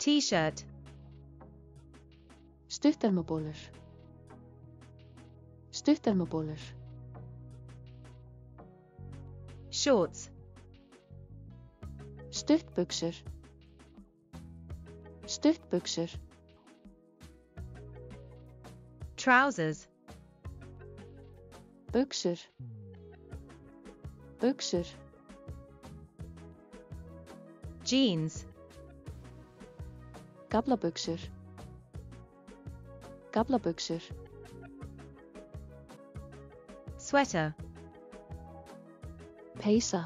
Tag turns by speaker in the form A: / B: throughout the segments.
A: T-shirt.
B: Stuttermabólur. Stuttermabólur.
A: Shorts.
B: Stuttbuxur. Stuttbuxur.
A: Trousers.
B: Buxur. Buxur.
A: Jeans.
B: Gallabuxur. Gallabuxur.
A: Sweater.
B: Peysa.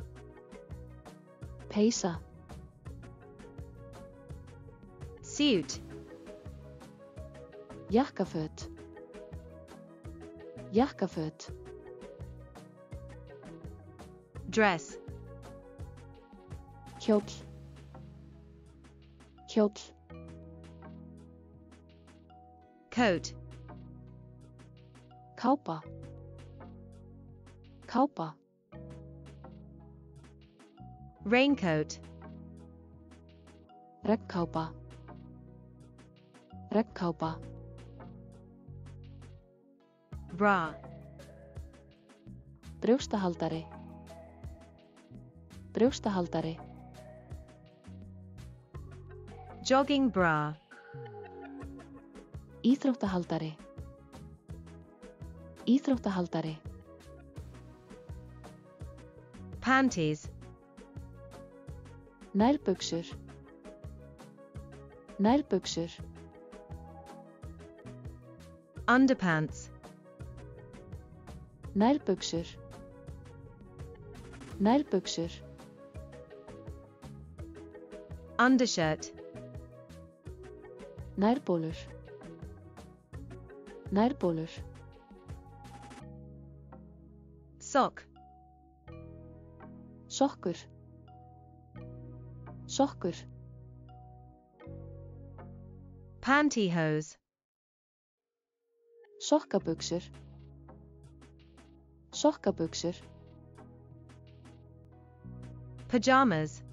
B: Peysa.
A: Suit.
B: Jakkaföt. Jakkaföt.
A: Dress.
B: Kjóll. Kjóll.
A: Coat.
B: Kápa. Kápa.
A: Raincoat.
B: Regnkápa. Regnkápa.
A: Bra.
B: Brjóstahaldari. Brjóstahaldari.
A: Jogging bra.
B: Íþróttahaldari. Íþróttahaldari.
A: Panties.
B: Nærbuxur. Nærbuxur.
A: Underpants.
B: Nærbuxur. Nærbuxur.
A: Undershirt.
B: Nærbólur. Nærbólur.
A: Sock.
B: Sokkur. Sokkur.
A: Pantyhose.
B: Sokkabuxur. Sokkabuxur.
A: Pajamas.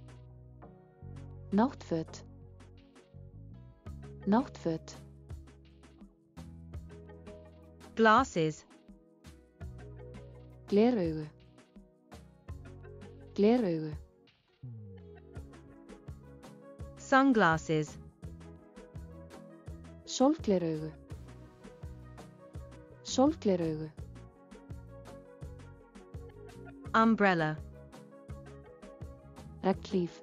B: Náttföt. Náttföt.
A: Glasses.
B: Gleraugu. Gleraugu.
A: Sunglasses.
B: Sólgleraugu. Sólgleraugu.
A: Umbrella.
B: Regnhlíf.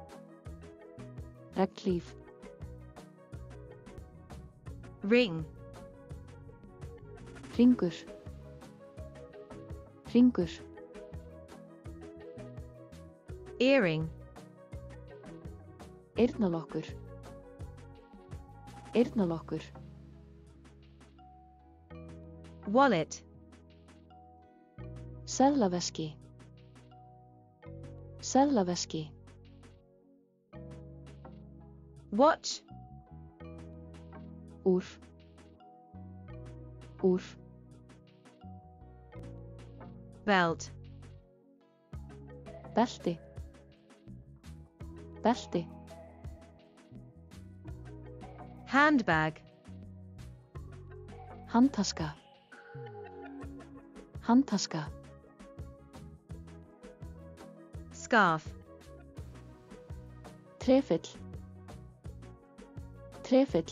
B: Regnhlíf.
A: Ring.
B: Hringur. Hringur.
A: Earring.
B: Eyrnalokkur. Eyrnalokkur.
A: Wallet.
B: Seðlaveski. Seðlaveski.
A: Watch.
B: Úr. Úr.
A: Belt.
B: Belti. Belti.
A: Handbag.
B: Handtaska. Handtaska.
A: Scarf.
B: Trefill. Trefill.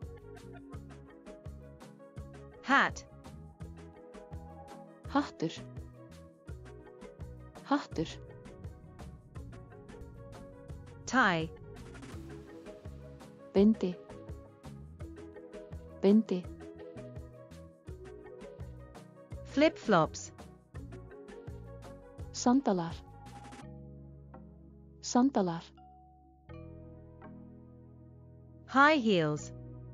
A: Hat.
B: Hattur. Hattur.
A: Tie.
B: Bindi. Bindi.
A: Flip-flops.
B: Sandalar. Sandalar.
A: High heels.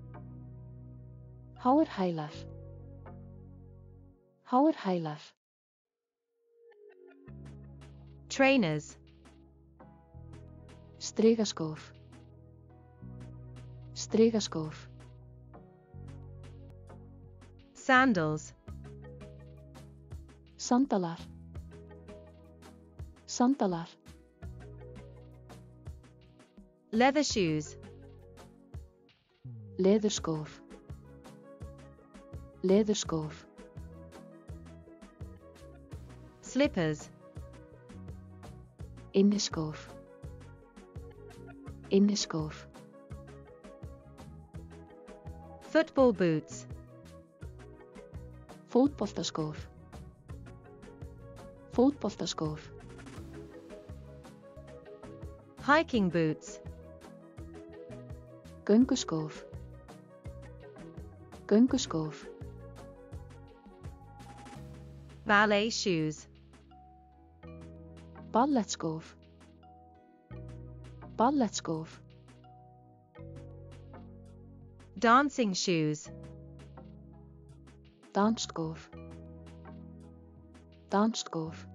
B: Háir hælar. Háir hælar.
A: Trainers.
B: Strigaskór. Strigaskór.
A: Sandals.
B: Sandalar. Sandalar.
A: Leather shoes.
B: Leðurskór. Leðurskór.
A: Slippers.
B: Inniskór. Inniskór.
A: Football boots.
B: Fótboltaskór. Fótboltaskór.
A: Hiking boots.
B: Gönguskór. Gönguskór.
A: Ballet shoes.
B: Ballettskór. Ballettskór.
A: Dancing shoes.
B: Dansskór. Dansskór.